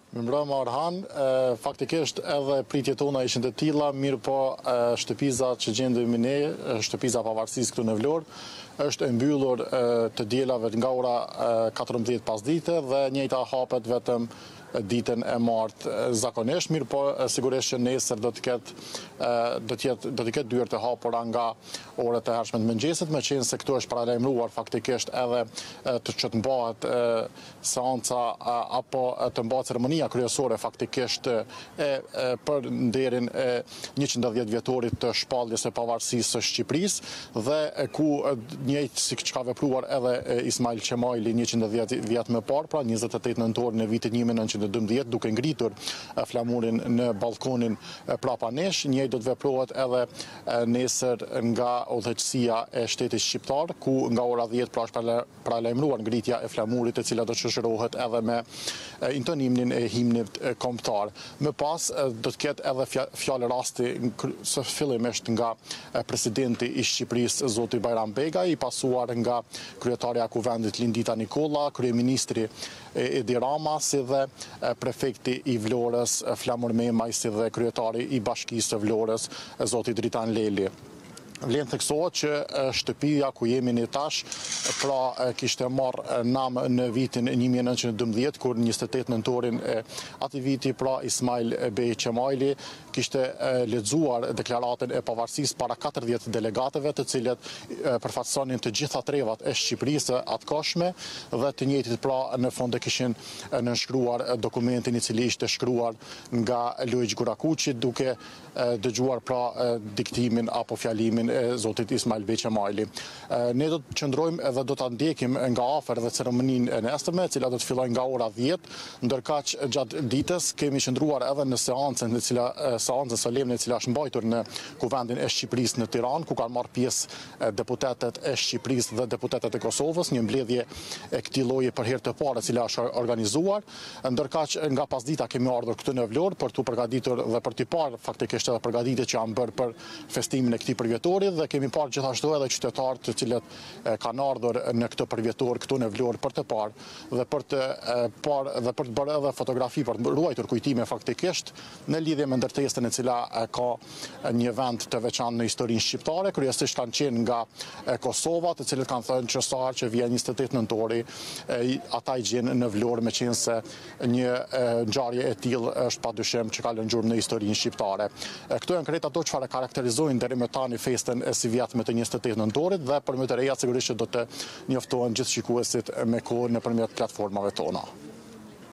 Mirëmbrëma Orhan, faktikisht edhe pritjet tona ishin të tilla, mirë po shtëpizat që gjendemi ne, shtëpiza Pavarësisë këtu në Vlorë, është e mbyllur të dielave nga ora 14 pasdite dhe njëjta hapet vetëm ditën e martë zakonisht, mirë po sigurisht që nesër do të ketë dyert e hapura nga orët e hershme të mëngjesit, me qenë se këtu është paralajmëruar faktikisht edhe që të mbahet seanca apo të mbahet ceremonia kryesore faktikisht për nderin e 110 vjetorit të shpalljes së pavarësisë së Shqipërisë dhe ku njëjtë si që ka vepruar edhe Ismail Qemajli 110 vjet më parë, pra 28 nëntorin e vitit 1912, duke ngritur flamurin në balkonin prapa nesh. Njëjtë do të veprohet edhe nesër nga udhëheqësia e shtetit shqiptar, ku nga ora 10 pra është paralajmëruar ngritja e flamurit, e cila do të shoqërohet edhe me intonimin e himnit kombëtar. Më pas do të ketë edhe fjalë rasti së fillimisht nga presidenti i Shqipërisë zoti Bajram Bega, i pasuar nga kryetarja e Kuvendit Lindita Nikolla, kryeministri Edi Rama, si dhe prefekti i Vlorës Flamur Memaj, si dhe kryetari i Bashkisë së Vlorës zoti Dritan Leli. Vlen theksohet që shtëpia ku jemi ne tash, pra kishte marrë nam në vitin 1912, kur 28 nëntorin e atij viti, pra Ismail Bey Qemajli kishte lexuar deklaratën e pavarësisë para 40 delegatëve, të cilët përfaqësonin të gjitha trevat e Shqipërisë atkoshme dhe të njëjtit pra në fund e kishin nënshkruar dokumentin i cili ishte shkruar nga Lojg Gurakuqi, duke dëgjuar pra diktimin apo fjalimin e zotit Ismail Bey Qemajli. Ne do të qëndrojmë edhe do ta ndjekim nga afër dhe ceremoninë e nesërme, e cila do të fillojë nga ora 10, ndërkaq gjatë ditës kemi qëndruar edhe në seancën solemne e cila është mbajtur në Kuvendin e Shqipërisë në Tiranë, ku kanë marrë pjesë deputetët e Shqipërisë dhe deputetët e Kosovës, një mbledhje e këtij lloji për herë të parë e cila është organizuar, ndërkaq nga pasdita kemi ardhur këtu në Vlorë për të përgatitur dhe për të parë faktikisht edhe përgatitjet që janë bërë për festimin e këtij përvjetorit, dhe kemi parë gjithashtu edhe qytetarë të cilët kanë ardhur në këtë përvjetor këtu në Vlorë për të parë dhe për të bërë edhe fotografi, për të ruajtur kujtime faktikisht në lidhje me ndërtesën e cila ka një vend të veçantë në historinë shqiptare, kryesisht kanë qenë nga Kosova, të cilët kanë thënë që sa herë që vjen 28 nëntori, ata i gjenë në Vlorë, me qenë se një ngjarje e tillë është padyshim që ka lënë gjurmë në historinë shqiptare. Këto janë krejt ato çfarë karakterizojnë deri më tani festën e sivjetme të 28 nëntorit dhe për më të reja sigurisht që do të njoftohen gjithë shikuesit me kohë nëpërmjet platformave tona.